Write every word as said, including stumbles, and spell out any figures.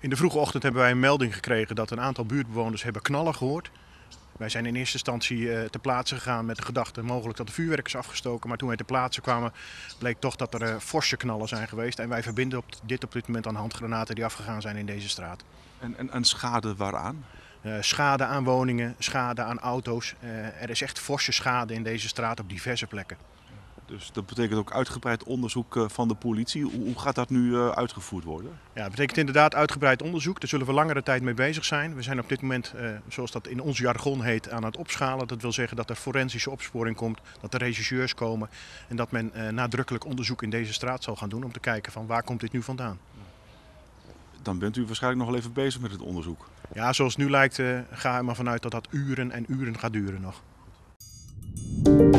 In de vroege ochtend hebben wij een melding gekregen dat een aantal buurtbewoners hebben knallen gehoord. Wij zijn in eerste instantie uh, ter plaatse gegaan met de gedachte mogelijk dat de vuurwerk is afgestoken. Maar toen wij ter plaatse kwamen bleek toch dat er uh, forse knallen zijn geweest. En wij verbinden op dit op dit moment aan handgranaten die afgegaan zijn in deze straat. En, en, en schade waaraan? Uh, schade aan woningen, schade aan auto's. Uh, er is echt forse schade in deze straat op diverse plekken. Dus dat betekent ook uitgebreid onderzoek van de politie. Hoe, hoe gaat dat nu uitgevoerd worden? Ja, dat betekent inderdaad uitgebreid onderzoek. Daar zullen we langere tijd mee bezig zijn. We zijn op dit moment, uh, zoals dat in ons jargon heet, aan het opschalen. Dat wil zeggen dat er forensische opsporing komt, dat er rechercheurs komen. En dat men uh, nadrukkelijk onderzoek in deze straat zal gaan doen om te kijken van waar komt dit nu vandaan. Dan bent u waarschijnlijk nog wel even bezig met het onderzoek. Ja, zoals het nu lijkt, uh, ga er maar vanuit dat dat uren en uren gaat duren nog.